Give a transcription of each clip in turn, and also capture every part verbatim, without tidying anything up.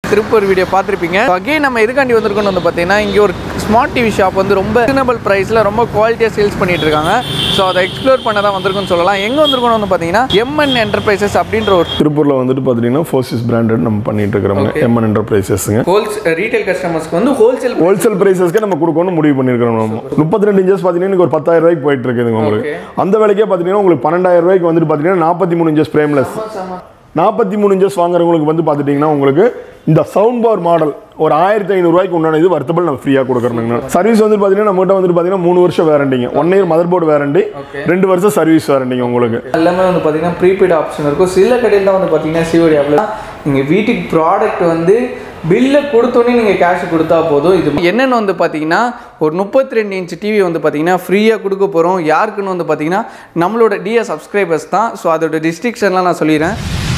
Tiruppur video பார்த்திருப்பீங்க. Again நம்ம எதுக்காண்டி வந்திருக்கோம்னு வந்து பாத்தீங்கன்னா இங்க ஒரு ஸ்மார்ட் டிவி ஷாப் வந்து ரொம்ப ரீசனபிள் பிரைஸ்ல ரொம்ப குவாலிட்டியா சேல்ஸ் பண்ணிட்டு இருக்காங்க. சோ அதை எக்ஸ்ப்ளோர் பண்ண தான் வந்திருக்கோம்னு சொல்லலாம். எங்க வந்திருக்கோம்னு வந்து பாத்தீங்கன்னா M N Enterprises அப்படிங்கற ஒரு திருப்பூர்ல வந்துட்டு பாத்தீங்கன்னா Forces branded நம்ம பண்ணிட்டு இருக்கோம். M N Enterprisesங்க. Wholesale retail customers-க்கு வந்து wholesale wholesale prices-க்கு நம்ம கொடுக்கணும் முடிவு பண்ணிருக்கோம் நம்ம. முப்பத்தி ரெண்டு இன்ச்சஸ் பாத்தீங்கன்னா ஒரு பத்தாயிரம் ரூபாய்க்கு போயிட்டு இருக்குங்க உங்களுக்கு. அந்த விலைக்கே பாத்தீங்கன்னா உங்களுக்கு பன்னிரண்டாயிரம் ரூபாய்க்கு வந்துட்டு பாத்தீங்கன்னா நாற்பத்தி மூணு இன்ச்சஸ் frameless. நாற்பத்தி மூணு இன்ச்சஸ் வாங்குறவங்களுக்கு வந்து பாத்துட்டீங்கன்னா உங்களுக்கு இந்த சவுண்ட் பார் மாடல் ஒரு ஆயிரத்தி ஐநூறு ரூபாய்க்கு உண்டான இது வர்த்தபிள் நம்ம ஃப்ரீயா கொடுக்கறோம்ங்க. சர்வீஸ் வந்து பாத்தீங்கன்னா நம்மகிட்ட வந்து பாத்தீங்கன்னா மூணு வருஷம் வாரண்டிங்க. One year mother board warranty, ரெண்டு வருஷம் சர்வீஸ் வாரண்டிங்க உங்களுக்கு. எல்லாமே வந்து பாத்தீங்கன்னா ப்ரீபெய்ட் ஆப்ஷன் இருக்கும். சில கடையில வந்து பாத்தீங்கன்னா C O D அப்ளை. நீங்க வீட்டுக்கு ப்ராடக்ட் வந்து பில்ல கொடுத்தோன்னே நீங்கள் கேஷ் கொடுத்தா போதும். இது என்னென்னு வந்து பார்த்தீங்கன்னா ஒரு முப்பத்தி ரெண்டு இன்ச் டிவி வந்து பார்த்தீங்கன்னா ஃப்ரீயாக கொடுக்க போகிறோம். யாருக்குன்னு வந்து பார்த்தீங்கன்னா நம்மளோட டிஏ சப்ஸ்கிரைபர்ஸ் தான். ஸோ அதோட டிஸ்ட்ரிக்ஷன்லாம் நான் சொல்லிடுறேன்.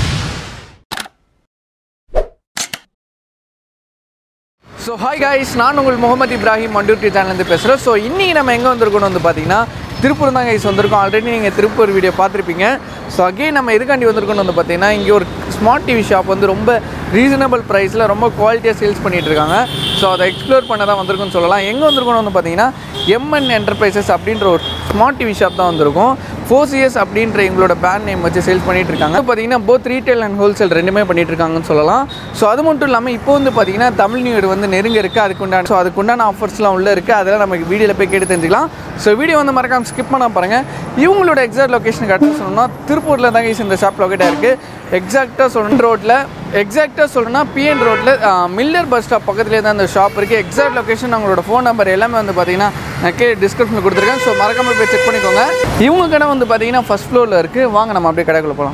ஸோ ஹாய் காய்ஸ், நான் உங்கள் முகமது இப்ராஹிம் மண்டூர்டி சேனல்லேருந்து பேசுகிறேன். ஸோ இன்றைக்கி நம்ம எங்கே வந்திருக்கோன்னு வந்து பார்த்தீங்கன்னா திருப்பூர் தான் கைஸ் வந்திருக்கோம். ஆல்ரெடி நீங்கள் திருப்பூர் வீடியோ பார்த்துருப்பீங்க. ஸோ அகெயின் நம்ம எதுக்காண்டி வந்திருக்கோன்னு வந்து பார்த்தீங்கன்னா இங்கே ஒரு ஸ்மார்ட் டிவி ஷாப் வந்து ரொம்ப ரீசனபிள் ப்ரைஸில் ரொம்ப குவாலிட்டியாக சேல்ஸ் பண்ணிகிட்டு இருக்காங்க. ஸோ அதை எக்ஸ்ப்ளோர் பண்ண தான் வந்திருக்குன்னு சொல்லலாம். எங்கே வந்திருக்கோன்னு வந்து பார்த்தீங்கன்னா M N Enterprises அப்படின்ற ஒரு ஸ்மார்ட் டிவி ஷாப் தான் வந்திருக்கும். ஃபோர்சியஸ் அப்படின்ற எங்களோட பேண்ட் நேம் வச்சு சேல்ஸ் பண்ணிட்டு இருக்காங்க. பார்த்தீங்கன்னா போத் ரீட்டைல் அண்ட் ஹோல்சேல் ரெண்டுமே பண்ணிட்டு இருக்காங்கன்னு சொல்லலாம். ஸோ அது மட்டும் இல்லாமல் இப்போ வந்து பார்த்தீங்கன்னா தமிழ் நியூ இயர் வந்து நெருங்க இருக்குது. அதுக்குண்டான ஸோ அதுக்குண்டான ஆஃபர்ஸ்லாம் உள்ளே இருக்குது. அதெல்லாம் நமக்கு வீடியோவில் போய் கேட்டு தெரிஞ்சுக்கலாம். ஸோ வீடியோ வந்து மறக்காம ஸ்கிப் பண்ண பாருங்கள். இவங்களோட எக்ஸாக்ட் லொக்கேஷன் கரெக்டாக சொல்லணும்னா திருப்பூரில் தாங்க இந்த ஷாப் லொக்கேட்டாக இருக்குது. எக்ஸாக்டாக சொல்லணும் ரோட்டில் எக்ஸாக்டாக சொல்லணும்னா பிஎன் ரோட்டில் மில்லர் பஸ் ஸ்டாப் பக்கத்துலேயே தான் இந்த ஷாப் இருக்குது. எக்ஸாக்ட் லொக்கேஷன் அவங்களோட ஃபோன் நம்பர் எல்லாமே வந்து பார்த்தீங்கன்னா நான் கே டிஸ்கிரிப்ஷனில் கொடுத்துருக்கேன். ஸோ மறக்காமல் போய் செக் பண்ணிக்கோங்க. இவங்க கடை வந்து பார்த்தீங்கன்னா ஃபஸ்ட் ஃப்ளோரில் இருக்குது. வாங்க நம்ம அப்படியே கடைக்குள்ளே போகலாம்.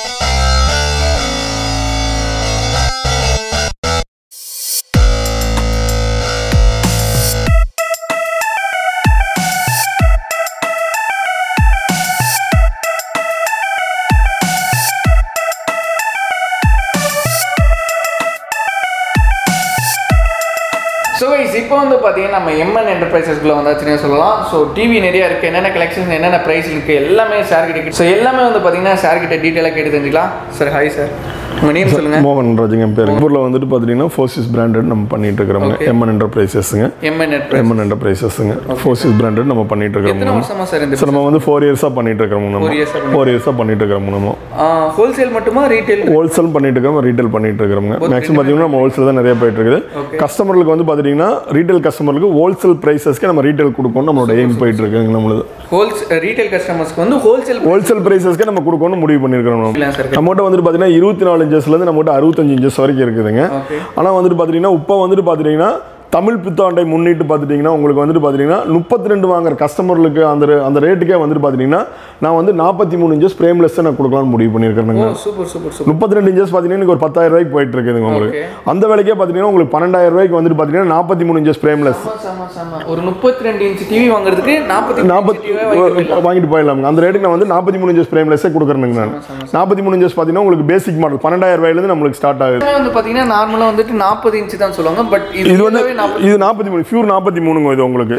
ஸோ கைஸ் இப்போ வந்து பார்த்தீங்கன்னா நம்ம M N Enterprisesக்குள்ள வந்தாச்சுன்னே சொல்லலாம். ஸோ டிவி நிறையா இருக்குது. என்னென்ன கலெக்ஷன்ஸ் என்னென்ன ப்ரைஸ் இருக்குது எல்லாமே சார் கிட்ட. ஸோ எல்லாமே வந்து பார்த்தீங்கன்னா சார் கிட்ட டீட்டெயிலாக கேட்டு தெரிஞ்சுக்கலாம். சார் ஹாய் சார், உங்கள் நேம் சொல்லுங்கள். மோகன் ராஜுங்க என் பேர். திருப்பூரில் வந்துட்டு பார்த்தீங்கன்னா Forces branded நம்ம பண்ணிட்டு இருக்கிறோம். M N Enterprisesங்க. M N M N Enterprisesங்க. Forces branded நம்ம பண்ணிட்டு இருக்கிறோம். எத்தனை வருஷமா சார் இந்த சார் நம்ம வந்து ஃபோர் இயர்ஸாக பண்ணிட்டு இருக்கிறோம். நம்ம ஃபோர் இயர்ஸாக பண்ணிட்டு இருக்கிறோம். நம்ம ஹோல்சேல் மட்டுமா ரீட்டைல்? ஹோல்சேல் பண்ணிட்டு இருக்கிறோம், ரீட்டைல் பண்ணிட்டு இருக்கிறோம். மேக்ஸிமம் பார்த்தீங்கன்னா நம்ம ஹோல்சேல் தான் நிறைய போயிட்டு இருக்குது. கஸ்டமர்களுக்கு வந்து பார்த்தீங்கன்னா ரீட்டைல் கஸ்டமருக்கு ஹோல்சேல் பிரைசஸ்க்கு நம்ம ரீட்டைல் கொடுக்கணும் நம்மளோட எய்ம் போயிட்டு இருக்குங்க. நம்மளது ஹோல்சேல் ரீட்டைல் கஸ்டமர்ஸ்க்கு வந்து ஹோல்சேல் ஹோல்சேல் பிரைசஸ்க்கு நம்ம கொடுக்கணும் முடிவு பண்ணியிருக்கிறோம். நம்மகிட்ட வந்துட்டு பார்த்தீங்கன்னா இருபத்தி நாலு இன்ச்சஸ்லேருந்து நம்மகிட்ட அறுபத்தஞ்சு இன்ச்சஸ் வரைக்கும் இருக்குதுங்க. ஆனால் வந்துட்டு பார்த்தீங்கன்னா இப்போ வந்துட்டு பார்த்தீங்கன்னா தமிழ் புத்தாண்டை முன்னிட்டு பார்த்துட்டிங்கன்னா உங்களுக்கு வந்துட்டு பார்த்தீங்கன்னா முப்பத்தி ரெண்டு வாங்குற கஸ்டமர்களுக்கு அந்த அந்த ரேட்டுக்கே வந்துட்டு பார்த்தீங்கன்னா நான் வந்து நாற்பத்தி மூணு இன்ச்சஸ் ஃப்ரேம்லெஸ் நான் கொடுக்கலாம்னு முடிவு பண்ணியிருக்கிறேங்க. Super super super. முப்பத்தி ரெண்டு இன்ச்சஸ் பார்த்தீங்கன்னா ஒரு பத்தாயிரம் ரூபாய்க்கு போயிட்டு இருக்குதுங்க உங்களுக்கு. அந்த விலைக்கே பார்த்தீங்கன்னா உங்களுக்கு பன்னெண்டாயிரம் ரூபாய்க்கு வந்துட்டு பார்த்தீங்கன்னா நாற்பத்தி மூணு இன்ச்சஸ் ஃப்ரேம்லெஸ். ஒரு முப்பத்தி ரெண்டு இன்ச் டிவி வாங்குறதுக்கு நாற்பத்தி நாற்பத்தி வாங்கிட்டு போயிடலாமுங்க. அந்த ரேட்டுக்கு நான் வந்து நாற்பத்தி மூணு இன்ச்சஸ் ஃப்ரேம்லெஸ்ஸே கொடுக்குறேங்க. நான் நாற்பத்தி மூணு இன்ச்சஸ் பார்த்தீங்கன்னா உங்களுக்கு பேசிக் மாடல் பன்னெண்டாயிரம் ரூபாயிலேருந்து நம்மளுக்கு ஸ்டார்ட் ஆகுது. வந்து பார்த்தீங்கன்னா நார்மலாக வந்துட்டு நாற்பது இன்ச் தான் சொல்லுவாங்க. பட் இது வந்து இது நாற்பத்தி மூணு பியூர் நாற்பத்தி மூணுங்க. இது உங்களுக்கு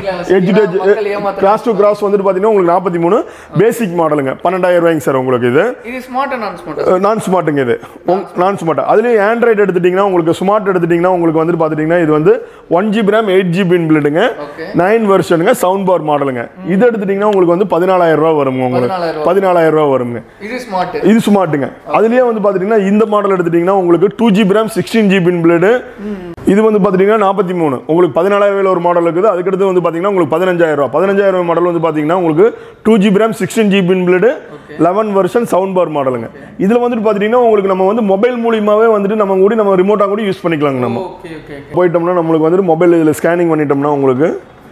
கிளாஸ் டு கிராஸ் வந்துட்டு பார்த்தீங்கன்னா உங்களுக்கு நாற்பத்தி மூணு பேசிக் மாடலுங்க. பன்னெண்டாயிரம் ரூபாய்ங்க சார் உங்களுக்கு. இது இது ஸ்மார்ட் நான் ஸ்மார்ட் நான் ஸ்மார்ட்டுங்க. இது நான் ஸ்மார்ட். அதுலேயும் ஆண்ட்ராய்டு எடுத்துட்டிங்கன்னா உங்களுக்கு ஸ்மார்ட் எடுத்துட்டிங்கன்னா உங்களுக்கு வந்துட்டு பார்த்துட்டிங்கன்னா இது வந்து one GB RAM eight GB இன்பில்டுங்க, நைன் வெர்ஷனுங்க, சவுண்ட் பார் மாடலுங்க. இது எடுத்துட்டிங்கன்னா உங்களுக்கு வந்து பதினாலாயிரம் ரூபா வருங்க. உங்களுக்கு பதினாலாயிரம் ரூபா வருங்க. இது ஸ்மார்ட் இது ஸ்மார்ட்டுங்க. அதுலேயே வந்து பார்த்துட்டிங்கன்னா இந்த மாடல் எடுத்துட்டிங்கன்னா உங்களுக்கு two GB RAM sixteen GB inbuilt. இது வந்து பார்த்தீங்கன்னா நாற்பத்தி மூணு உங்களுக்கு பதினாலாயிரம் ரூபாயில் ஒரு மாடல் இருக்குது. அதுக்கடுத்து வந்து பார்த்தீங்கன்னா உங்களுக்கு பதினஞ்சாயிரம் ரூபா பதினஞ்சாயிரம் ரூபாய் மாடல் வந்து பார்த்தீங்கன்னா உங்களுக்கு two GB RAM sixteen GB inbuilt eleven version sound bar மாடலுங்க. இதில் வந்துட்டு பார்த்தீங்கன்னா உங்களுக்கு நம்ம வந்து மொபைல் மூலியமாகவே வந்துட்டு நம்ம கூட நம்ம ரிமோட்டாக கூட யூஸ் பண்ணிக்கலாங்க. நம்ம போயிட்டோம்னா நம்மளுக்கு வந்துட்டு மொபைல் இதில் ஸ்கேனிங் பண்ணிட்டோம்னா உங்களுக்கு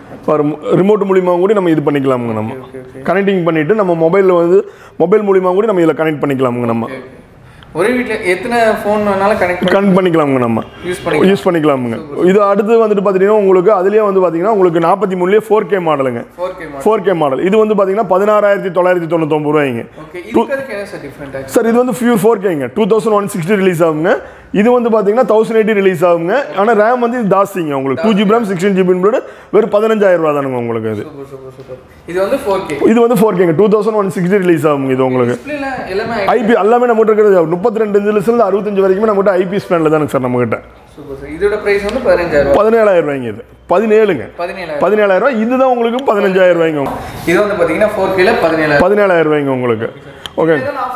ரிமோட் மூலியமாக கூட நம்ம இது பண்ணிக்கலாமுங்க. நம்ம கனெக்டிங் பண்ணிவிட்டு நம்ம மொபைலில் வந்து மொபைல் மூலியமாக கூட நம்ம இதில் கனெக்ட் பண்ணிக்கலாமுங்க. நம்ம ஒரே வீட்டில் எத்தனை ஃபோன் வேணாலும் கனெக்ட் கனெக்ட் பண்ணிக்கலாமுங்க. நம்ம யூஸ் பண்ணி யூஸ் பண்ணிக்கலாமுங்க. இது அடுத்து வந்துட்டு பார்த்தீங்கன்னா உங்களுக்கு அதுலேயே வந்து பார்த்தீங்கன்னா உங்களுக்கு நாற்பத்தி மூணுலேயே ஃபோர் கே மாடலுங்க. ஃபோர் கே மாடல் இது வந்து பார்த்தீங்கன்னா பதினாறாயிரத்தி தொள்ளாயிரத்தி தொண்ணூத்தொம்பது ரூபாய்ங்க. சார் இது வந்து ஃபியூர் ஃபோர் கேங்க two thousand one sixty release ஆகுங்க. இது வந்து பாத்தீங்கன்னா தௌசண்ட் எயிட்டி ரிலீஸ் ஆகுங்க. ஆனா ரேம் வந்து இது ஜாஸ்திங்க உங்களுக்கு. Two GB RAM sixteen GB inbuilt வெறும் பதினஞ்சாயிரம் ரூபாய் தானுங்க உங்களுக்கு. இது இது வந்து ஃபோர் கே. இது வந்து ஃபோர் கேங்க two thousand one sixty release ஆகுங்க. இது உங்களுக்கு ஐபி எல்லாமே நம்ம கிட்ட இருக்கிறது முப்பத்தி ரெண்டு இன்ச்சில இருந்து அறுபத்தஞ்சு வரைக்கும் நம்ம கிட்ட ஐபி ஸ்பேன்ல தானுங்க சார் நம்ம கிட்ட. இதோட பிரைஸ் வந்து பதினஞ்சாயிரம் பதினேழாயிரம் ரூபாய்ங்க. இது பதினேழுங்க பதினேழாயிரம் ரூபாய். இதுதான் உங்களுக்கு பதினஞ்சாயிரம் ரூபாய்ங்க. இது வந்து பாத்தீங்கன்னா ஃபோர் கேல பதினேழாயிரம் பதினேழாயிரம் ரூபாய்ங்க உங்களுக்கு. Okay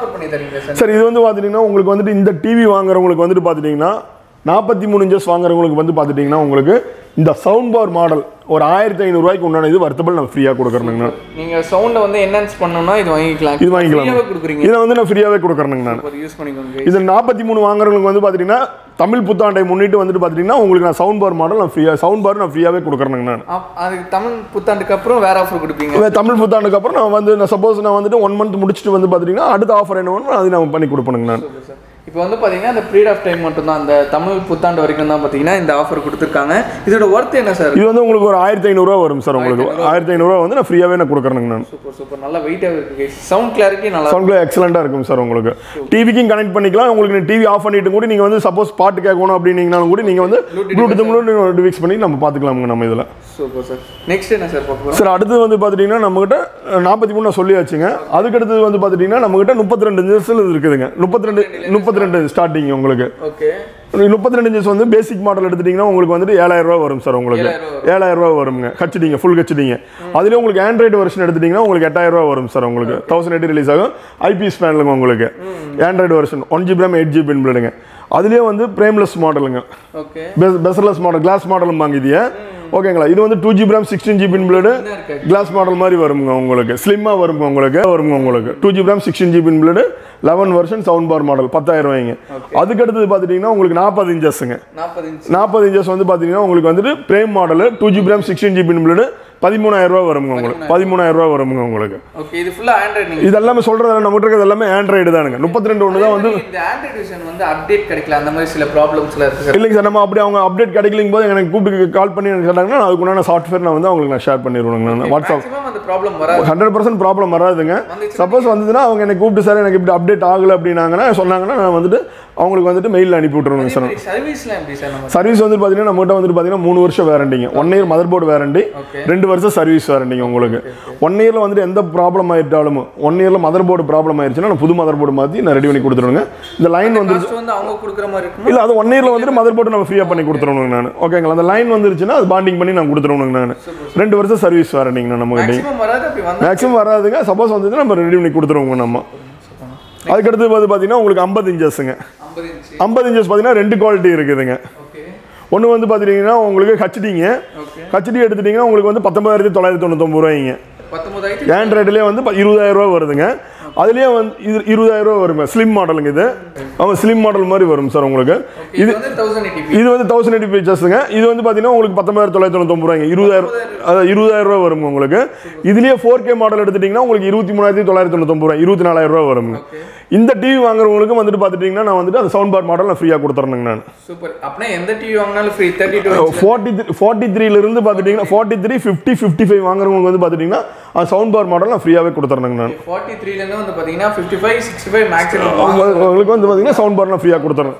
sir. இது வந்து பாத்தீங்கன்னா உங்களுக்கு வந்துட்டு இந்த டிவி வாங்குறவங்களுக்கு வந்துட்டு பாத்துட்டீங்கன்னா நாற்பத்தி மூணு இன்ச்சஸ் வாங்குறவங்களுக்கு வந்து பாத்துட்டீங்கன்னா உங்களுக்கு இந்த சவுண்ட் பார் மாடல் ஒரு ஆயிரத்தி ஐநூறு ரூபாய்க்கு உண்டான இது வர்த்தபிள் நம்ம ஃப்ரீயா கொடுக்குறேங்க. நீங்க சவுண்ட வந்து என்ஹான்ஸ் பண்ணனும்னா இது வாங்கிக்கலாம். இது வாங்கிக்கலாம். இத வந்து நான் ஃப்ரீயாவே கொடுக்குறேங்க நான். யூஸ் பண்ணிக்கோங்க. இது நாற்பத்தி மூணு வாங்குறவங்களுக்கு வந்து பாத்தீங்கன்னா தமிழ் புத்தாண்டை முன்னிட்டு வந்துட்டு பாத்தீங்கன்னா உங்களுக்கு நான் சவுண்ட் பார் மாடல் நான் ஃப்ரீயா சவுண்ட் பார் நான் ஃப்ரீயாவே கொடுக்குறேங்க நான். அதுக்கு தமிழ் புத்தாண்டுக்கு அப்புறம் வேற ஆஃபர் கொடுப்பீங்க? தமிழ் புத்தாண்டுக்கு அப்புறம் நான் வந்து நான் சப்போஸ் நான் வந்துட்டு ஒன் மந்த் முடிச்சிட்டு வந்து பாத்தீங்கன்னா அடுத்த ஆஃபர் என்ன வேணும் அது நான் பண்ணி கொடுப்பேங்க நான். இப்போ வந்து பாத்தீங்கன்னா அந்த பீரியட் ஆஃப் டைம் மட்டும் தான் அந்த தமிழ் புத்தாண்டு வரைக்கும் தான் பாத்தீங்கன்னா இந்த ஆஃபர் கொடுத்துருக்காங்க. இதோட ஒர்த் என்ன சார்? இது வந்து உங்களுக்கு ஒரு ஆயிரத்தி ஐநூறு ரூபா வரும் சார். உங்களுக்கு ஆயிரத்தி ஐநூறு ரூபா வந்து நான் ஃப்ரீயாவே நான் கொடுக்குறேங்க நான். Super super. நல்ல வெயிட்டா இருக்கு. சவுண்ட் கிளாரிட்டி நல்லா சவுண்ட் கிளாரிட்டி எக்ஸலென்ட்டா இருக்கும் சார். உங்களுக்கு டிவிக்கு கனெக்ட் பண்ணிக்கலாம். உங்களுக்கு டிவி ஆஃப் பண்ணிட்டு கூட நீங்க வந்து சப்போஸ் பாட்டு கேட்கணும் அப்படினீங்கனாலும் கூட நீங்க வந்து ப்ளூடூத் மூலம் ஃபிக்ஸ் பண்ணி நம்ம பாத்துக்கலாம்ங்க நம்ம இதுல. Super sir. நெக்ஸ்ட் என்ன சார் பார்க்க போறோம்? சார் அடுத்து வந்து பாத்துட்டீங்கன்னா நம்ம கிட்ட நாற்பத்தி மூணு நான் சொல்லியாச்சுங்க. அதுக்கு அடுத்து வந்து பாத்துட்டீங்கன்னா நம்ம கிட்ட முப்பத்தி ரெண்டு இன்ச்சஸ்ல இருக்குதுங்க. முப்பத்தி ரெண்டு முப்பத்தி ரெண்டு ஸ்டார்டிங் உங்களுக்கு. ஓகே. முப்பத்தி ரெண்டு இன்ச்சஸ் வந்து பேசிக் மாடல் எடுத்துட்டீங்கன்னா உங்களுக்கு வந்து ஏழாயிரம் ரூபாய் வரும் சார். உங்களுக்கு ஏழாயிரம் ரூபாய் வருங்க. ஹெச்டிங்க ஃபுல் ஹெச்டிங்க. அதுல உங்களுக்கு ஆண்ட்ராய்டு வெர்ஷன் எடுத்துட்டீங்கன்னா உங்களுக்கு எட்டாயிரம் ரூபாய் வரும் சார். உங்களுக்கு தௌசண்ட் எயிட்டி ரிலீஸ் ஆகும். ஐபிஎஸ் பேனலுங்க உங்களுக்கு. Android version one GB RAM eight GB இன்பில்டுங்க. அதுலேயே வந்து பிரேம்லெஸ் மாடலுங்க. ஓகே. பெசர்லெஸ் மாடல் கிளாஸ் மாடலும் வாங்கிதிய. ஓகேங்களா. இது வந்து two GB RAM sixteen GB inbuilt glass model மாதிரி வருங்க உங்களுக்கு. ஸ்லிம்மா வருங்க உங்களுக்கு வருங்க உங்களுக்கு. Two GB RAM sixteen GB inbuilt eleven version sound bar model பத்தாயிரம் ரூபாய்ங்க. அதுக்கு அடுத்தது பார்த்துட்டீங்கன்னா உங்களுக்கு நாற்பது இன்ச்சஸ்ங்க. நாற்பது இன்ச்சஸ் வந்து பார்த்தீங்கன்னா உங்களுக்கு வந்துட்டு frame model two GB RAM sixteen GB inbuilt பதிமூணாயிரம் ரூபாய் வருங்க உங்களுக்கு. பதிமூணாயிரம் ரூபாய் வருங்க உங்களுக்கு. ஓகே. இது ஃபுல்லா ஆண்ட்ராய்டு. இது எல்லாமே சொல்றது நம்ம கிட்ட இருக்கிறது எல்லாமே ஆண்ட்ராய்டு தானுங்க. முப்பத்தி ரெண்டு ஒன்று தான் வந்து இந்த ஆண்ட்ராய்டு வெர்ஷன் வந்து அப்டேட் கிடைக்கல அந்த மாதிரி சில ப்ராப்ளம்ஸ்ல இருக்கு. இல்லைங்க சார். நம்ம அப்படி அவங்க அப்டேட் கிடைக்கலிங் போது எனக்கு கூப்பிட்டு கால் பண்ணி எனக்கு சொன்னாங்கன்னா அதுக்கு உண்டான சாஃப்ட்வேர் நான் வந்து அவங்களுக்கு நான் ஷேர் பண்ணிடுவேங்க நான். வாட்ஸ்அப் அந்த ப்ராப்ளம் வராது. ஹண்ட்ரட் பர்சன்ட் ப்ராப்ளம் வராதுங்க. சப்போஸ் வந்ததுன்னா அவங்க எனக்கு கூப்பிட்டு சார் எனக்கு இப்படி அப்டேட் ஆகலை அப்படின்னாங்கன்னா சொன்னாங்கன்னா நான் வந்துட்டு அவங்களுக்கு வந்துட்டு மெயிலில் அனுப்பி விட்டுருவேங்க சார். சர்வீஸ்லாம் எப்படி சார்? சர்வீஸ் வந்து பார்த்தீங்கன்னா நம்மகிட்ட வந்துட்டு பார்த்தீங்கன்னா மூணு வருஷம் வேரண்டிங்க. One year mother board warranty, ரெண்டு வருஷம் சர்வீஸ் வேரண்டி உங்களுக்கு. ஒன் இயர்ல வந்துட்டு எந்த ப்ராப்ளம் ஆயிட்டாலும் ஒன் இயர்ல மதர் போர்டு ப்ராப்ளம் ஆயிருச்சுன்னா நான் புது மதர் போர்டு மாற்றி நான் ரெடி பண்ணி கொடுத்துருவேங்க. இந்த லைன் வந்து அவங்க கொடுக்குற மாதிரி இருக்கும். இல்லை அது ஒன் இயர்ல வந்துட்டு மதர் போர்டு நம்ம ஃப்ரீயாக பண்ணி கொடுத்துருவோங்க நான். ஓகேங்களா. அந்த லைன் வந்துருச்சுன்னா அது பாண்டிங் பண்ணி நான் கொடுத்துருவோங்க நான். ரெண்டு வருஷம் சர்வீஸ் வேரண்டிங்க நம்ம கிட்ட. மேக்ஸிமம் வராதுங்க. சப்போஸ் வந்து நம்ம ரெடி பண்ணி கொடுத்துருவோங்க நம்ம. அதுக்கடுத்து வந்து பார்த்தீங்கன்னா உங்களுக்கு ஐம்பது இன்ச்சஸ்ங்க. ஐம்பது இன்ச்சஸ் பார்த்தீங்கன்னா ரெண்டு குவாலிட்டி இருக்குதுங்க. ஒன்று வந்து பார்த்தீங்கன்னா உங்களுக்கு ஹெச்டிங்க. ஹெச்டி எடுத்துட்டீங்கன்னா உங்களுக்கு வந்து பத்தொன்பதாயிரத்தி தொள்ளாயிரத்தி தொண்ணூத்தொம்பது ரூபாய்ங்க. ஆண்ட்ராய்டுலேயே வந்து இருபதாயிரம் ரூபா வருதுங்க. அதுலேயே வந்து இது இருபதாயிரம் ரூபா வருங்க. ஸ்லிம் மாடலுங்க இது. அவங்க ஸ்லிம் மாடல் மாதிரி வரும் சார் உங்களுக்கு. இது இது வந்து தௌசண்ட் எயிட்டி பிக்சர்ஸுங்க. இது வந்து பார்த்தீங்கன்னா உங்களுக்கு பத்தொன்பதாயிரத்தி தொள்ளாயிரத்தி தொண்ணூத்தொம்பது ரூபாய்ங்க. இருபதாயிரம் அதாவது இருபதாயிரம் ரூபா வருங்க உங்களுக்கு. இதுலேயே ஃபோர் கே மாடல் எடுத்துட்டிங்கன்னா உங்களுக்கு இருபத்தி மூணாயிரத்தி தொள்ளாயிரத்தி தொண்ணூத்தொம்பது ரூபாய் இருபத்தி நாலாயிரம் ரூபா வருங்க. இந்த டிவி வாங்குறவங்களுக்கு வந்துட்டு பார்த்துட்டீங்கன்னா நான் வந்துட்டு அந்த சவுண்ட் பார் மாடல் நான் ஃப்ரீயாக கொடுத்துறேங்க நான். சூப்பர். அப்படியே எந்த டிவி வாங்கினாலும் free. Thirty two forty three forty த்ரீலேருந்து பார்த்துட்டிங்கன்னா forty three fifty fifty five வாங்குறவங்களுக்கு வந்து பார்த்துட்டிங்கன்னா அந்த சவுண்ட் பார் மாடல் நான் ஃப்ரீயாகவே கொடுத்துறேங்க நான். ஃபார்ட்டி த்ரீலேருந்து வந்து பார்த்தீங்கன்னா fifty five sixty five maximum உங்களுக்கு வந்து பார்த்தீங்கன்னா சவுண்ட் பார் நான் ஃப்ரீயாக கொடுத்துறேன்.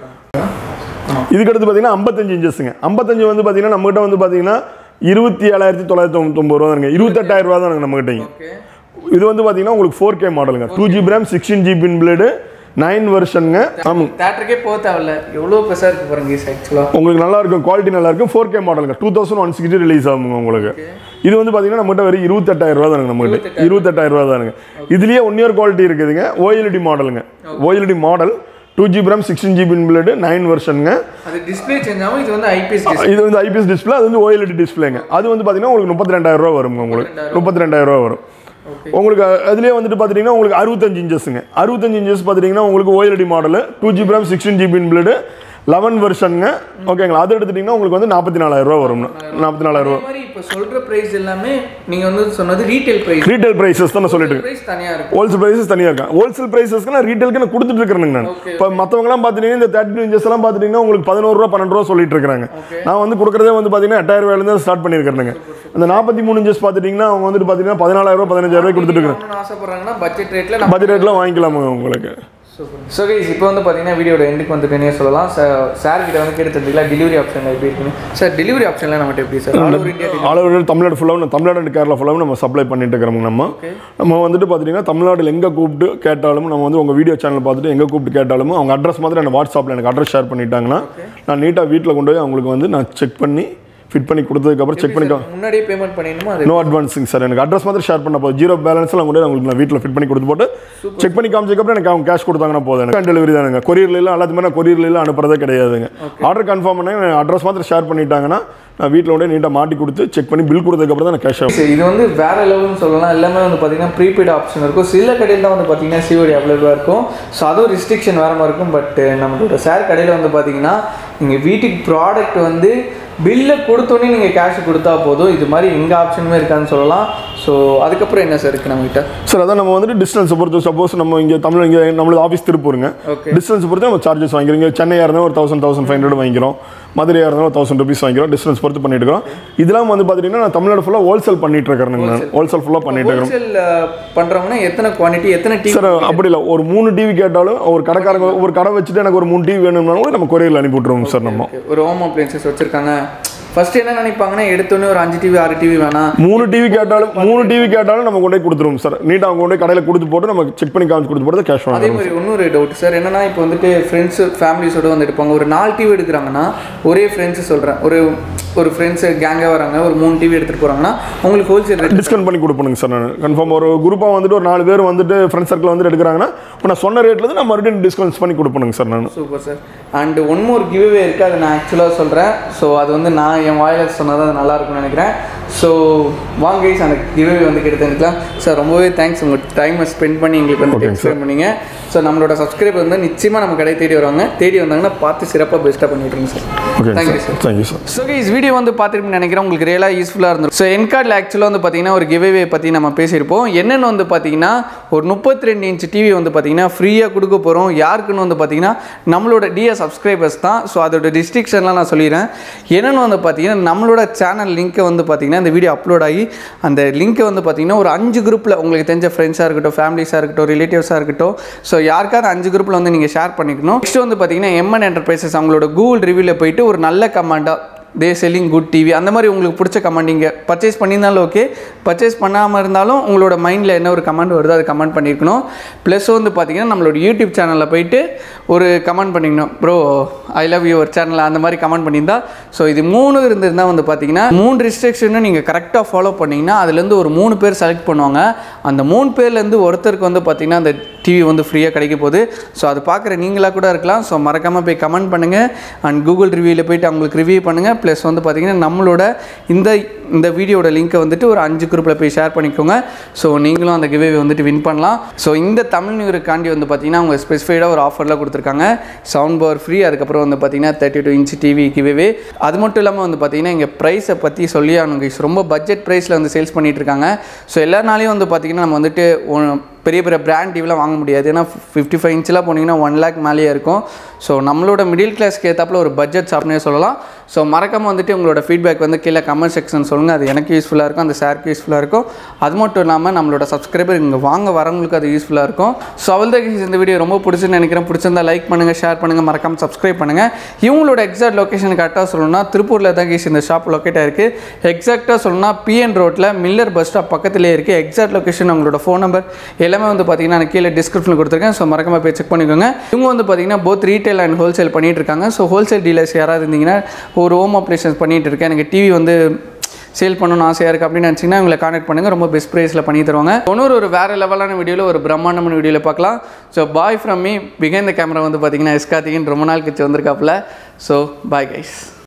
இதுக்கடுத்து பார்த்தீங்கன்னா ஐம்பத்தஞ்சு இன்ச்சஸ்ங்க. ஐம்பத்தஞ்சு வந்து பார்த்தீங்கன்னா நம்மகிட்ட வந்து பார்த்தீங்கன்னா இருபத்தி ஏழாயிரத்தி தொள்ளாயிரத்தி தொண்ணூத்தொம்பது ரூபா தானுங்க. இருபத்தெட்டாயிரம் ரூபா தானுங்க நம்மகிட்டங்க. இது வந்து பார்த்தீங்கன்னா உங்களுக்கு ஃபோர் கே மாடலுங்க. Two GB RAM sixteen GB inbuilt nine வருஷனுங்க. ஆமாம். தேட்டருக்கே போக தேவையில்ல. எவ்வளோ பெருசாக இருக்கு பாருங்க ஆக்சுவலாக. உங்களுக்கு நல்லா இருக்கும். குவாலிட்டி நல்லா இருக்கும். ஃபோர் கே மாடலுங்க. Two thousand one sixty release ஆகுங்க உங்களுக்கு. இது வந்து பார்த்தீங்கன்னா நம்மகிட்ட வெறும் இருபத்தெட்டாயிரம் ரூபா தானுங்க நம்மகிட்ட. இருபத்தெட்டாயிரம் ரூபா தானுங்க. இதுலேயே ஒன் இயர் குவாலிட்டி இருக்குதுங்க. ஓஎல்இடி மாடலுங்க. OLED model two GB RAM sixteen GB inbuilt nine வருஷனுங்க. அது டிஸ்பிளே சேஞ்ச் ஆகும். இது வந்து ஐபிஎஸ் டிஸ்பிளே. இது வந்து ஐபிஎஸ் டிஸ்பிளே. அது வந்து ஓஎல்இடி டிஸ்பிளேங்க. அது வந்து பார்த்தீங்கன்னா உங்களுக்கு முப்பத்தி ரெண்டாயிரம் ரூபா வருங்க உங்களுக்கு. முப்பத்தி ரெண்டாயிரம் ரூபா வரும் உங்களுக்கு. அதுலேயே வந்துட்டு பார்த்துட்டிங்கன்னா உங்களுக்கு அறுபத்தஞ்சு இன்ச்சஸ்ங்க. அறுபத்தஞ்சு இன்ச்சஸ் பார்த்துட்டிங்கன்னா உங்களுக்கு OLED model two GB RAM sixteen GB inbuilt eleven வருஷனுங்க. ஓகேங்களா. அது எடுத்துட்டிங்கன்னா உங்களுக்கு வந்து நாற்பத்தி நாலாயிரம் ரூபா வரும். நாற்பத்தி நாலாயிரம் ரூபா. இப்போ சொல்கிற ப்ரைஸ் எல்லாமே நீங்கள் வந்து சொன்னது ரீட்டைல் ப்ரைஸ். ரீட்டைல் ப்ரைஸஸ் தான் நான் சொல்லிட்டு இருக்கேன். தனியாக இருக்கும். ஹோல்சேல் ப்ரைஸஸ் தனியாக இருக்கும். ஹோல்சேல் ப்ரைஸஸ்க்கு நான் ரீட்டைலுக்கு நான் கொடுத்துட்டு இருக்கிறேங்க நான். இப்போ மற்றவங்களாம் பார்த்துட்டீங்கன்னா இந்த தேர்ட்டி டூ இன்ச்சஸ் எல்லாம் பார்த்துட்டிங்கன்னா உங்களுக்கு பதினோரு ரூபா பன்னெண்டு ரூபா சொல்லிட்டு இருக்காங்க. நான் வந்து கொடுக்குறதே வந்து பார்த்தீங்கன்னா எட்டாயிரம் ரூபாயிலேருந்து ஸ்டார்ட் பண்ணியிருக்கிறேங்க. அந்த நாற்பத்தி மூணு இன்ச்சஸ் பார்த்துட்டிங்கன்னா அவங்க வந்துட்டு பார்த்தீங்கன்னா பதினாலாயிரம் ரூபா பதினஞ்சாயிரம் ரூபாய் கொடுத்துட்டு இருக்காங்க. ஆசைப்படுறாங்கன்னா பட்ஜெட் ரேட்டில் பட்ஜெட் ரேட்டில் வாங்கிக்கலாமா உங்களுக்கு. சூப்பர். ஸோ கைஸ் இப்போ வந்து பார்த்தீங்கன்னா வீடியோட எண்டுக்கு வந்துட்டுனே சொல்லலாம். சார் சார் கிட்ட வந்து கேட்டு தெரிஞ்சுக்கலாம் டெலிவரி ஆப்ஷன் எப்படி இருக்குன்னு. சார் டெலிவரி ஆப்ஷன்லாம் நம்மகிட்ட எப்படி sir? All over India, all over Tamil Nadu ஃபுல்லாக தமிழ்நாடு அண்ட் கேரளா ஃபுல்லாகவும் நம்ம சப்ளை பண்ணிட்டு இருக்கிறோம். நம்ம நம்ம வந்துட்டு பார்த்தீங்கன்னா தமிழ்நாட்டில் எங்கே கூப்பிட்டு கேட்டாலும் நம்ம வந்து உங்கள் வீடியோ சேனல் பார்த்துட்டு எங்கே கூப்பிட்டு கேட்டாலும் அவங்க அட்ரஸ் மாதிரி எனக்கு வாட்ஸ்அப்பில் எனக்கு அட்ரஸ் ஷேர் பண்ணிட்டாங்கன்னா நான் நீட்டாக வீட்டில் கொண்டு போய் அவங்களுக்கு வந்து நான் செக் பண்ணி ஃபிட் பண்ணி கொடுத்ததுக்கப்புறம் செக் பண்ணிக்கோ. முன்னாடியே பேமெண்ட் பண்ணிடணுமா? No advancing sir. எனக்கு அட்ரஸ் மாதிரி ஷேர் பண்ண போதும். ஜீரோ பேலன்ஸ்லாம் கூட உங்களுக்கு நான் வீட்டில் ஃபிட் பண்ணி கொடுத்து போட்டு செக் பண்ணி காமிச்சதுக்கப்புறம் எனக்கு அவங்க கேஷ் கொடுத்தாங்கன்னா போதும். எனக்கு டெலிவரி தானுங்க. கொரியர்லாம் எல்லாத்துமே நான் கொரியர்லாம் அனுப்புறதே கிடையாதுங்க. ஆர்டர் கன்ஃபார்ம் பண்ணி அட்ரஸ் மாதிரி ஷேர் பண்ணிட்டாங்கன்னா நான் வீட்டில் உடனே நீட்டாக மாட்டி கொடுத்து செக் பண்ணி பில் கொடுத்ததுக்கப்புறம் தான் நான் கேஷ் ஆகும். இது வந்து வேற லெவல்னு சொல்லலாம். எல்லாமே வந்து பார்த்தீங்கன்னா ப்ரீபெய்ட் ஆப்ஷன் இருக்கும். சில கடையில் தான் வந்து பார்த்தீங்கன்னா சிஓடி அவைலபிளாக இருக்கும். ஸோ அதுவும் ரிஸ்ட்ரிக்ஷன் வேற மாதிரி இருக்கும். பட் நம்மளோட சார் கடையில் வந்து பார்த்தீங்கன்னா நீங்கள் வீட்டுக்கு ப்ராடக்ட் வந்து பில்லை கொடுத்தோன்னே நீங்கள் கேஷ் கொடுத்தா போதும். இது மாதிரி எங்கள் ஆப்ஷனுமே இருக்கான்னு சொல்லலாம். ஸோ அதுக்கப்புறம் என்ன சார் இருக்குது நம்மகிட்ட? சார் அதான் நம்ம வந்துட்டு டிஸ்டன்ஸ் பொறுத்து சப்போஸ் நம்ம இங்கே தமிழ் இங்கே நம்மளோட ஆஃபீஸ் திருப்பூருங்க. டிஸ்டன்ஸ் பொறுத்து நம்ம சார்ஜஸ் வாங்கிக்கிறோம். இங்கே சென்னையாக இருந்தால் ஒரு தௌசண்ட் தௌசண்ட் ஃபைவ் ஹண்ட்ரட் வாங்கிக்கிறோம். மதுரையாக இருந்தாலும் ஒரு தௌசண்ட் ருபீஸ் வாங்கிக்கிறோம். டிஸ்டன்ஸ் பொறுத்து பண்ணிட்டு இருக்கோம். இதெல்லாம் வந்து பார்த்தீங்கன்னா நான் தமிழ்நாடு ஃபுல்லாக ஹோல்சேல் பண்ணிட்டு இருக்கிறேன். நான் ஹோல்சேல் ஃபுல்லாக பண்ணிட்டு இருக்கிறோம். ஹோல்சேல் பண்ணுறவங்கன்னா எத்தனை குவான்டிட்டி எத்தனை டிவி? சார் அப்படி இல்லை, ஒரு மூணு டிவி கேட்டாலும் ஒரு கடைக்காரங்க ஒரு கடை வச்சுட்டு எனக்கு ஒரு மூணு டிவி வேணும்னா கூட நம்ம கொரியரில் அனுப்பி விட்ருவோம் சார். நம்ம ஒரு ஹோம் அப்ளையன்சஸ் வச்சிருக்காங்க. ஃபர்ஸ்ட் என்ன நினைப்பாங்கன்னா எடுத்தோன்னே ஒரு அஞ்சு டிவி ஆறு டிவி வேணாம், மூணு டிவி கேட்டாலும் மூணு டிவி கேட்டாலும் நம்ம கொண்டு போய் கொடுத்துருவோம் சார். நீட்டாக அவங்க கொண்டு போய் கடையில் கொடுத்து போட்டு நம்ம செக் பண்ணி காமிச்சு கொடுத்து போட்டு கேஷ் வாங்க. அதே மாதிரி இன்னொரு டவுட் சார் என்னன்னா, இப்போ வந்துட்டு ஃப்ரெண்ட்ஸ் ஃபேமிலிஸோட வந்து எடுப்பாங்க. ஒரு நாலு டிவி எடுக்கிறாங்கன்னா ஒரே ஃப்ரெண்ட்ஸ் சொல்கிறேன், ஒரு ஒரு ஃப்ரெண்ட்ஸு கேங்காக வராங்க, ஒரு மூணு டிவி எடுத்துகிட்டு போகிறாங்கன்னா உங்களுக்கு ஹோல்சேல் ரேட் டிஸ்கவுண்ட் பண்ணி கொடுப்பணுங்க சார். நான் கன்ஃபார்ம் ஒரு குரூப்பாக வந்துட்டு ஒரு நாலு பேர் வந்துட்டு ஃப்ரெண்ட்ஸ் சர்க்கிள் வந்துட்டு எடுக்கிறாங்கன்னா இப்போ நான் சொன்ன ரேட்லேருந்து நான் மறுபடியும் டிஸ்கவுண்ட்ஸ் பண்ணி கொடுப்பணுங்க சார். நான் super sir. And one more giveaway இருக்குது, அது நான் ஆக்சுவலாக சொல்கிறேன். ஸோ அது வந்து நான் என் வாயில் சொன்னது அது நல்லா இருக்கும்னு நினைக்கிறேன். ஸோ வாங்க கைஸ் அந்த கிவ்வே வந்து எடுத்துக்கலாம் சார். ரொம்பவே தேங்க்ஸ் உங்கள் டைமை ஸ்பெண்ட் பண்ணி எங்களுக்கு வந்து எக்ஸ்பிளைன் பண்ணிங்க. ஸோ நம்மளோட சப்ஸ்கிரைபர் வந்து நிச்சயமாக நம்ம கடை தேடி வருவாங்க. தேடி வந்தாங்கன்னா பார்த்து சிறப்பாக பெஸ்ட்டாக பண்ணிவிட்ருங்க sir. Thank you sir. Thank you sir. So guys video வந்து பார்த்துருப்பீங்கன்னு நினைக்கிறேன். உங்களுக்கு ரியலாக யூஸ்ஃபுல்லாக இருந்துடும். ஸோ என் கார்டில் ஆக்சுவலாக வந்து பார்த்தீங்கன்னா ஒரு கிவ்வே பற்றி நம்ம பேசியிருப்போம். என்னென்னு வந்து பார்த்தீங்கன்னா ஒரு முப்பத்தி ரெண்டு இன்ச் டிவி வந்து பார்த்தீங்கன்னா ஃப்ரீயாக கொடுக்க போகிறோம். யாருக்குன்னு வந்து பார்த்தீங்கன்னா நம்மளோட டிஎஸ் சப்ஸ்கிரைபர்ஸ் தான். ஸோ அதோட டிஸ்ட்ரிக்ஷன்லாம் நான் சொல்லிடுறேன். என்னென்னு வந்து பார்த்தீங்கன்னா நம்மளோட சேனல் லிங்க்கை வந்து பார்த்தீங்கன்னா இந்த வீடியோ அப்லோட் ஆகி அந்த லிங்க்கை வந்து பார்த்தீங்கன்னா ஒரு அஞ்சு குரூப்பில் உங்களுக்கு தெரிஞ்ச ஃப்ரெண்ட்ஸாக இருக்கட்டும், ஃபேமிலிஸாக இருக்கட்டும், ரிலேட்டிவ்ஸாக இருக்கட்டும், ஸோ யாருக்காவது அஞ்சு குரூப்பில் வந்து நீங்கள் ஷேர் பண்ணிக்கணும். நெக்ஸ்ட் வந்து பார்த்தீங்கன்னா எம்என் என்டர்பிரைசஸ் அவங்களோட கூகுள் ரிவ்யூவில் போயிட்டு ஒரு நல்ல கமெண்டாக தே செல்லிங் குட் டிவி அந்த மாதிரி உங்களுக்கு பிடிச்ச கமெண்ட் நீங்கள் பர்ச்சேஸ் பண்ணியிருந்தாலும் ஓகே, பர்ச்சேஸ் பண்ணாமல் இருந்தாலும் உங்களோட மைண்டில் என்ன ஒரு கமெண்ட் வருதோ அது கமெண்ட் பண்ணியிருக்கணும். ப்ளஸ் வந்து பார்த்தீங்கன்னா நம்மளோட யூடியூப் சேனலில் போயிட்டு ஒரு கமெண்ட் பண்ணிக்கணும், bro I love your channel அந்த மாதிரி கமெண்ட் பண்ணியிருந்தா. ஸோ இது மூணு இருந்திருந்தால் வந்து பார்த்தீங்கன்னா மூணு ரிஸ்ட்ரிக்ஷனும் நீங்கள் கரெக்டாக ஃபாலோ பண்ணிங்கன்னா அதுலேருந்து ஒரு மூணு பேர் செலக்ட் பண்ணுவாங்க. அந்த மூணு பேர்லேருந்து ஒருத்தருக்கு வந்து பார்த்தீங்கன்னா அந்த டிவி வந்து ஃப்ரீயாக கிடைக்க போகுது. ஸோ அது பார்க்குற நீங்களாக கூட இருக்கலாம். ஸோ மறக்காமல் போய் கமெண்ட் பண்ணுங்கள் அண்ட் கூகுள் ரிவ்யூவில் போய்ட்டு அவங்களுக்கு ரிவ்யூ பண்ணுங்கள். ப்ளஸ் வந்து பார்த்தீங்கன்னா நம்மளோட இந்த இந்த வீடியோட லிங்க்கை வந்துட்டு ஒரு அஞ்சு குரூப்பில் போய் ஷேர் பண்ணிக்கோங்க. ஸோ நீங்களும் அந்த கிவ்வே வந்துட்டு வின் பண்ணலாம். ஸோ இந்த தமிழ் நியூருக்காண்டி வந்து பார்த்தீங்கன்னா அவங்க ஸ்பெசிஃபைடாக ஒரு ஆஃபரில் கொடுத்துருக்காங்க. சவுண்ட் பவர் ஃப்ரீ, அதுக்கப்புறம் வந்து பார்த்தீங்கன்னா thirty two inch TV giveaway. அது மட்டும் இல்லாமல் வந்து பார்த்தீங்கன்னா இங்கே ப்ரைஸை பற்றி சொல்லி அவங்க ரொம்ப பட்ஜெட் ப்ரைஸில் வந்து சேல்ஸ் பண்ணிகிட்டு இருக்காங்க. ஸோ எல்லாருனாலையும் வந்து பார்த்தீங்கன்னா நம்ம வந்துட்டு பெரிய பெரிய பிராண்ட் டிவிலாம் வாங்க முடியாது. ஏன்னா ஃபிஃப்டி ஃபைவ் இன்ச்செலாம் போனீங்கன்னா ஒன் லேக் மேலேயே இருக்கும். ஸோ நம்மளோட மிடில் கிளாஸ்க்கு ஏற்றாப்புல ஒரு பட்ஜெட் ஷாப்னே சொல்லலாம். ஸோ மறக்காமல் வந்துட்டு உங்களோட ஃபீட்பேக் வந்து கீழே கமெண்ட் செக்ஷன் சொல்லுங்கள். அது எனக்கு யூஸ்ஃபுல்லாக இருக்கும், அந்த சாருக்கு யூஸ்ஃபுல்லாக இருக்கும். அது மட்டும் இல்லாமல் நம்மளோட சப்ஸ்கிரைபர் இங்கே வாங்க வரவங்களுக்கு அது யூஸ்ஃபுல்லாக இருக்கும். ஸோ அவள் தான் இந்த வீடியோ ரொம்ப பிடிச்சுன்னு நினைக்கிறேன். பிடிச்சிருந்தா லைக் பண்ணுங்கள், ஷேர் பண்ணுங்கள், மறக்காமல் சப்ஸ்கிரைப் பண்ணுங்கள். இவங்களோட எக்ஸாக்ட் லொக்கேஷன் கரெக்டாக சொல்லணும்னா திருப்பூரில் தான் கேஸ் இந்த ஷாப் லொக்கேட் ஆயிருக்கு. எக்ஸாக்டாக சொல்லணும்னா பிஎன் ரோட்டில் மில்லர் பஸ் ஸ்டாப் பக்கத்துலேயே இருக்குது. எக்ஸாக்ட் லொக்கேஷன் அவங்களோட ஃபோன் நம்பர் எல்லாமே வந்து பார்த்தீங்கன்னா கீழே டிஸ்கிரிப்ஷனில் கொடுத்துருக்கேன். ஸோ மறக்காம போய் செக் பண்ணிக்கோங்க. இவங்க வந்து பார்த்தீங்கன்னா போத் ரீட்டைல் அண்ட் ஹோல்சேல் பண்ணிட்டு இருக்காங்க. ஸோ ஹோல்சேல் டீலர்ஸ் யாராவது இருந்தீங்கன்னா ஒரு ஹோம் ஆப்ரேஷன்ஸ் பண்ணிட்டு இருக்கேன், எனக்கு டிவி வந்து சேல் பண்ணணும்னு ஆசையாக இருக்குது அப்படின்னு நினச்சிங்கன்னா உங்களை கான்டாக்ட் பண்ணுங்கள். ரொம்ப பெஸ்ட் ப்ரைஸில் பண்ணி தருவாங்க. இன்னொரு ஒரு வேறு லெவலான வீடியோவில் ஒரு பிரம்மாண்டமான வீடியோவில் பார்க்கலாம். So bye from me. Behind the camera வந்து பார்த்தீங்கன்னா எஸ்கார்த்திகன் ரொம்ப நாள் கழிச்சு வந்திருக்காப்புல. So bye guys.